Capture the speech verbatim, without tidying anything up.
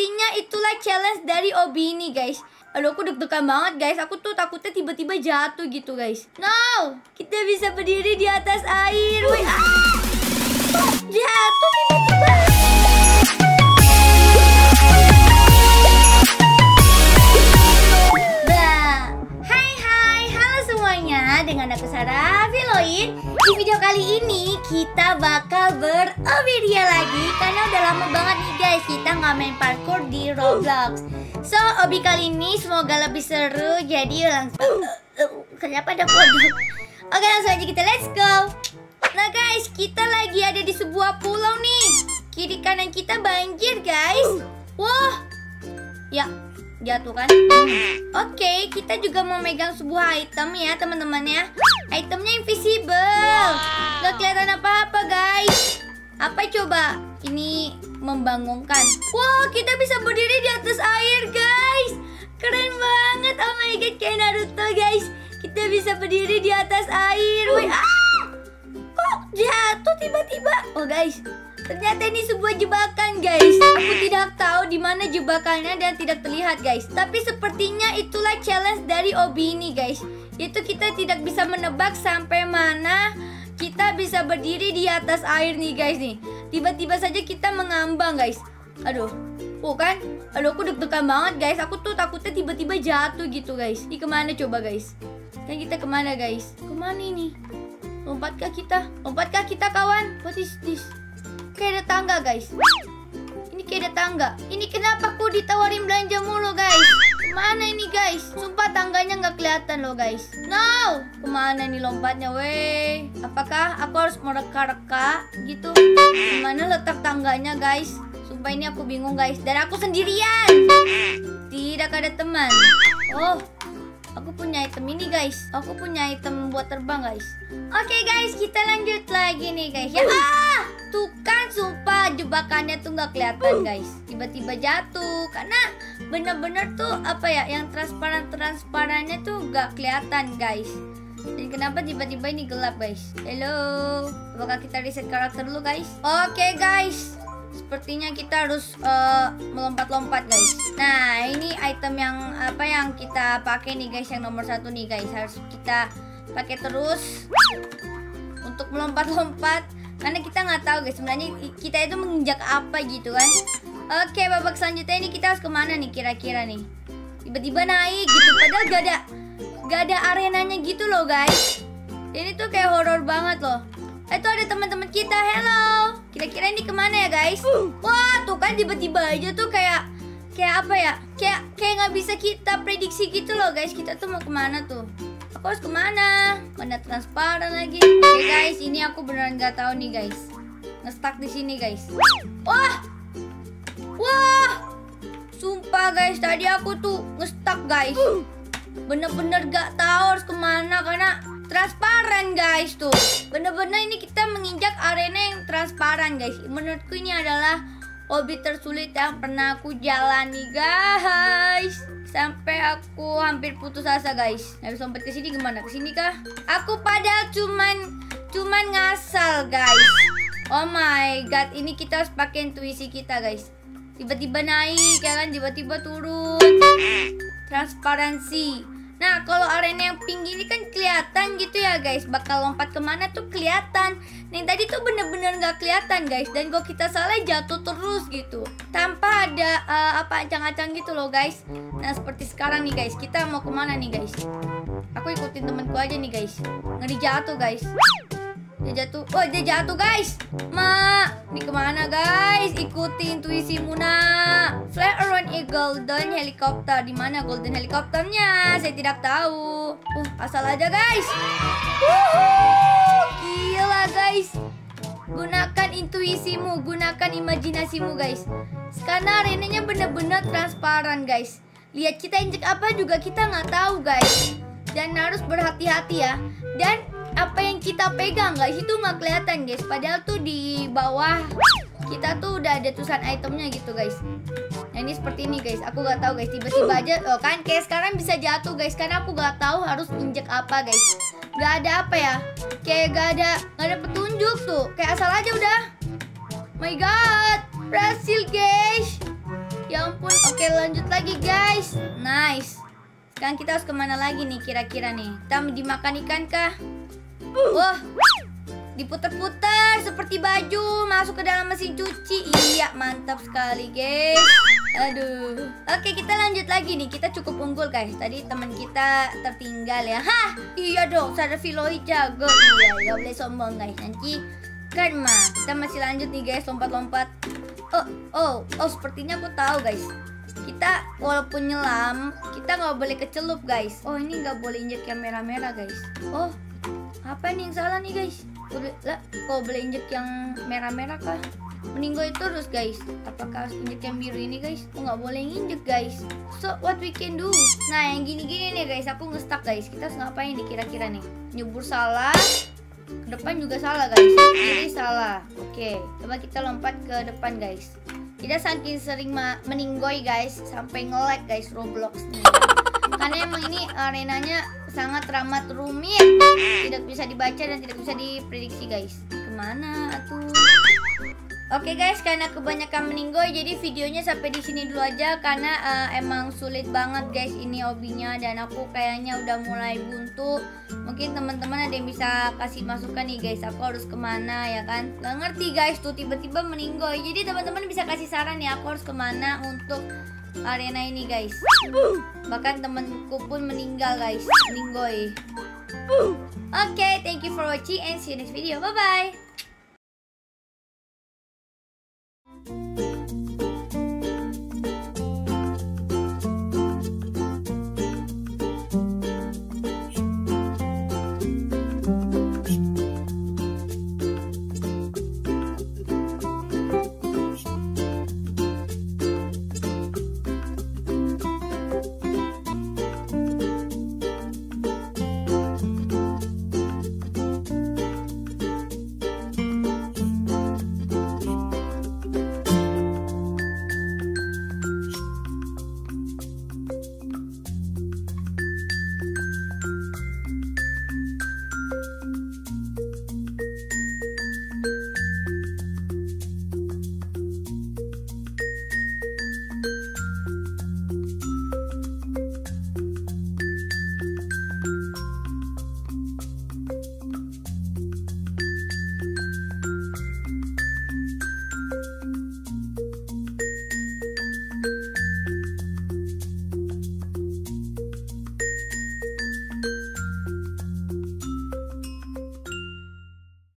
sepertinya itulah challenge dari Obi ini guys. Aduh, aku deg-degan banget guys. Aku tuh takutnya tiba-tiba jatuh gitu guys. No, kita bisa berdiri di atas air. Wih, ah! Jatuh tiba-tiba. Dengan aku Sarah Veloid. Di video kali ini kita bakal berobidia lagi karena udah lama banget nih guys kita nggak main parkour di Roblox. So obi kali ini semoga lebih seru. Jadi langsung kenapa ada kodok? Oke, langsung aja kita let's go. Nah guys, kita lagi ada di sebuah pulau nih. Kiri kanan kita banjir guys. Wah, ya jatuh kan? Oke, okay, kita juga mau megang sebuah item ya teman-teman ya. Itemnya invisible, gak kelihatan apa-apa guys. Apa coba? Ini membangunkan. Wow, kita bisa berdiri di atas air guys. Keren banget, oh my god, kayak Naruto guys. Kita bisa berdiri di atas air. Wih, ah! Kok jatuh tiba-tiba? Oh guys, ternyata ini sebuah jebakan guys. Aku tidak tahu di mana jebakannya dan tidak terlihat guys. Tapi sepertinya itulah challenge dari Obi ini guys. Itu kita tidak bisa menebak sampai mana kita bisa berdiri di atas air nih guys nih. Tiba-tiba saja kita mengambang guys. Aduh, oh kan? Aduh, aku deg-degan banget guys. Aku tuh takutnya tiba-tiba jatuh gitu guys. Ini kemana coba guys? Kan kita kemana guys? Kemana ini? Lompatkah kita? Lompatkah kita kawan? What is this? Kayak ada tangga guys. Ini kayak ada tangga. Ini kenapa aku ditawarin belanja mulu guys? Kemana ini guys? Sumpah tangganya nggak kelihatan loh guys. No, kemana nih lompatnya weh? Apakah aku harus mereka-reka gitu? Kemana letak tangganya guys? Sumpah ini aku bingung guys. Dan aku sendirian. Tidak ada teman. Oh, aku punya item ini guys. Aku punya item buat terbang guys. Oke guys, kita lanjut lagi nih guys ya. Ah, tuh kan sumpah jebakannya tuh nggak kelihatan guys. Tiba-tiba jatuh karena bener-bener tuh apa ya, yang transparan-transparannya tuh nggak kelihatan guys. Dan kenapa tiba-tiba ini gelap guys? Hello, apakah kita reset karakter dulu guys? Oke guys, sepertinya kita harus uh, melompat-lompat guys. Nah ini item yang apa yang kita pakai nih guys, yang nomor satu nih guys. Harus kita pakai terus untuk melompat-lompat karena kita nggak tahu guys sebenarnya kita itu menginjak apa gitu kan. Oke, babak selanjutnya ini kita harus kemana nih kira-kira nih? Tiba-tiba naik gitu padahal gak ada gak ada arenanya gitu loh guys. Ini tuh kayak horor banget loh. Itu ada teman-teman kita. Hello. Kira-kira ini kemana ya guys? Wah, tuh kan tiba-tiba aja tuh kayak kayak apa ya? Kayak kayak nggak bisa kita prediksi gitu loh guys. Kita tuh mau kemana tuh? Aku harus kemana? Mana transparan lagi? Oke guys, ini aku beneran nggak tahu nih guys. Nge-stuck di sini guys. Wah, wah, sumpah guys, tadi aku tuh nge-stuck guys. Bener-bener gak tahu harus kemana karena transparan guys tuh. Bener-bener ini kita menginjak arena yang transparan guys. Menurutku ini adalah hobi tersulit yang pernah aku jalani guys. Sampai aku hampir putus asa guys. Nah, bisa lompat ke sini gimana? Ke sini kah? Aku padahal cuman cuman ngasal guys. Oh my god, ini kita harus pakai intuisi kita guys. Tiba-tiba naik ya kan, tiba-tiba turun. Transparansi. Nah, kalau arena yang pink ini kan kelihatan gitu ya guys. Bakal lompat kemana tuh kelihatan. Nih tadi tuh bener-bener gak kelihatan guys. Dan kalau kita salah jatuh terus gitu. Tanpa ada uh, apa ancang-ancang gitu loh guys. Nah seperti sekarang nih guys. Kita mau kemana nih guys? Aku ikutin temanku aja nih guys. Ngeri jatuh guys. Dia jatuh. Oh dia jatuh guys. Ma, ini kemana guys? Ikuti intuisimu nak. Fly around a golden helicopter. Di mana golden helicopternya? Saya tidak tahu. Uh, asal aja guys. Wuhuu, gila guys. Gunakan intuisimu, gunakan imajinasimu guys. Karena arenanya bener-bener transparan guys. Lihat kita injek apa juga kita nggak tahu guys. Dan harus berhati-hati ya. Dan apa yang kita pegang guys itu nggak kelihatan guys. Padahal tuh di bawah kita tuh udah ada tulisan itemnya gitu guys. Nah ini seperti ini guys. Aku nggak tahu guys. Tiba-tiba aja oh kan kayak sekarang bisa jatuh guys. Karena aku nggak tahu harus injek apa guys. Gak ada apa ya. Kayak gak ada gak ada petunjuk tuh. Kayak asal aja udah. My god, berhasil guys. Ya ampun. Oke, lanjut lagi guys. Nice. Sekarang kita harus kemana lagi nih kira-kira nih? Kita dimakan ikan kah? Wah, diputar-putar seperti baju masuk ke dalam mesin cuci. Iya, mantap sekali guys. Aduh. Oke, kita lanjut lagi nih. Kita cukup unggul guys. Tadi teman kita tertinggal ya. Hah, iya dong, Sarafiloi jago. Iya, gak boleh sombong guys. Nanti karma. Kita masih lanjut nih guys, lompat-lompat. Oh, oh, oh, sepertinya aku tahu guys. Kita walaupun nyelam, kita nggak boleh kecelup guys. Oh, ini nggak boleh injek yang merah-merah guys. Oh, apa nih yang salah nih guys? Boleh lah, kok boleh injek yang merah-merah kah? Meninggoy terus guys. Apakah harus injek yang biru ini guys? Oh, nggak boleh injek guys. So what we can do? Nah, yang gini-gini nih guys, aku nge-stuck guys. Kita harus ngapain nih kira-kira nih? Nyebur salah. Ke depan juga salah guys. Ini salah. Oke, coba kita lompat ke depan guys. Kita saking sering meninggoy guys, sampai nge-lag guys Roblox nih. Karena emang ini arenanya sangat ramah rumit, tidak bisa dibaca dan tidak bisa diprediksi guys. Kemana atuh? Oke guys, karena kebanyakan meninggoy, jadi videonya sampai di sini dulu aja. Karena uh, emang sulit banget guys ini hobinya, dan aku kayaknya udah mulai buntu. Mungkin teman-teman ada yang bisa kasih masukan nih guys, aku harus kemana ya kan? Gak ngerti guys tuh tiba-tiba meninggoy. Jadi teman-teman bisa kasih saran ya, aku harus kemana untuk arena ini guys. Bahkan temanku pun meninggal guys, meninggoy. Oke, okay, thank you for watching and see you next video. Bye bye.